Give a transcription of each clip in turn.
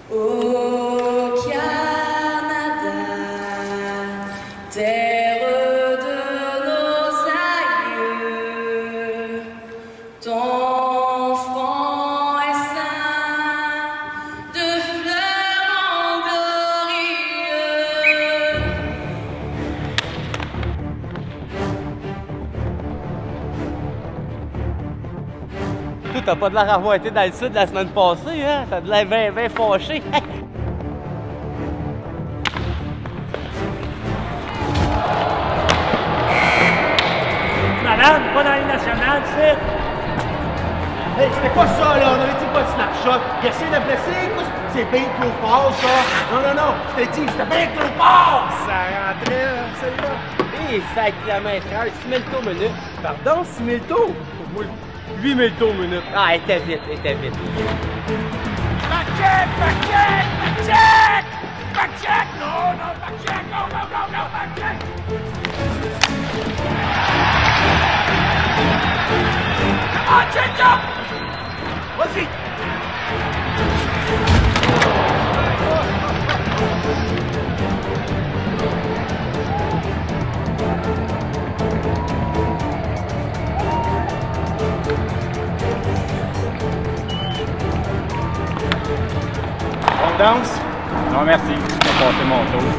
Au Canada, terre de nos aïeux, ton front est ceint de fleurs en glorieux. Toi, t'as pas de l'air avoir été dans le sud la semaine passée, hein? T'as de l'air bien fâché. Malade, pas dans les nationales, c'est. Hey, c'était pas ça, là. On avait dit pas de snapshot. Il essaie de blesser. C'est bien trop fort, ça. Non, non, non. Je t'ai dit, c'était bien trop fort. Ça rentrait, celle-là. Hé, sacrément frère, 6000 tours minute. Pardon, 6000 tours? Moi, 8000 tours minute. Ah, elle était vite, elle était vite. Back check, back check, back check! Back check! No, no, back check! Go, go, go, go, back check! Come on, change up! Vas-y! On danse? Non, merci. Je vais passer mon tour.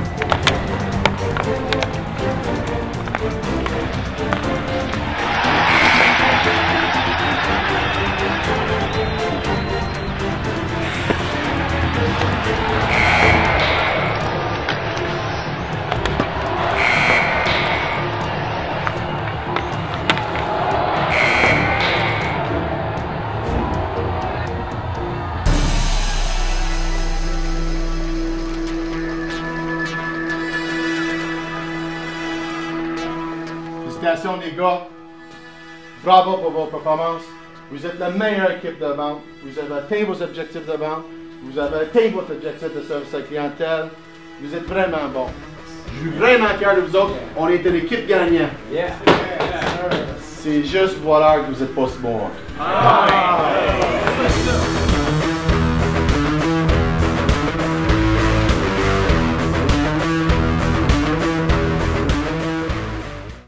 Félicitations les gars. Bravo pour vos performances. Vous êtes la meilleure équipe de vente. Vous avez atteint vos objectifs de vente. Vous avez atteint votre objectif de service à la clientèle. Vous êtes vraiment bons. Je suis vraiment fier de vous autres. On était l'équipe gagnante. Yeah. C'est juste voilà que vous êtes pas si bons.